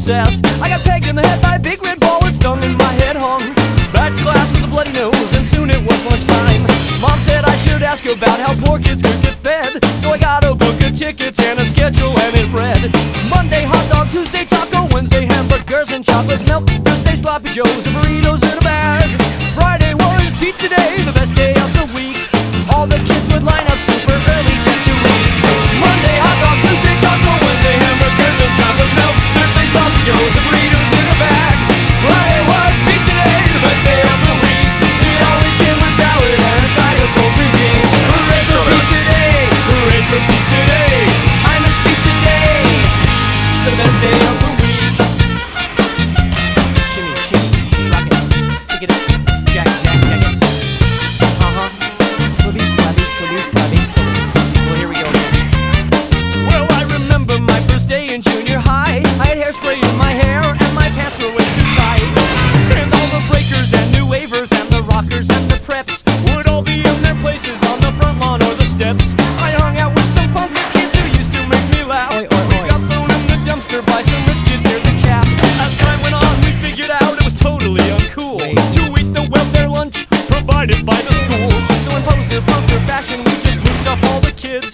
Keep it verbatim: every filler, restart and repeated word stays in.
recess. I got pegged in the head by a big red ball and stung in my head hung. Back to class with a bloody nose, and soon it was lunchtime. Mom said I should ask you about how poor kids could get fed. So I got a book of tickets and a schedule, and it read Monday hot dog, Tuesday taco, Wednesday hamburgers and chocolate milk, Thursday sloppy joes and burritos in a bag. Friday was pizza day, the best day of the week. All the kids would line up super early just to eat. Monday hot dog, Tuesday taco, Wednesday hamburgers and chocolate milk, Thursday sloppy joes and burritos in a bag. Friday was pizza day, the best day of the week. It always came with salad and a side of cold cream beef. Hooray for pizza day, hooray for pizza day. I miss pizza day, the best day of the week. Shimmy, shimmy, rock it, pick it up, jack, jack, jack it. Uh-huh, slibby, slabby, slibby, slabby, slibby. Well, here we go again. Well, I remember my first day in junior high. I had hairspray in my hair and my pants were way too tight. And all the breakers and new wavers and the rockers and the preps would all be in their places on the front lawn or the steps. I hung out with some funky kids who used to make me laugh. Oi, oi, oi. We got thrown in the dumpster by some rich kids near the cap. As time went on, we figured out it was totally uncool Wait. to eat the welfare lunch provided by the school. So in pose of bunker fashion, we just moved up all the kids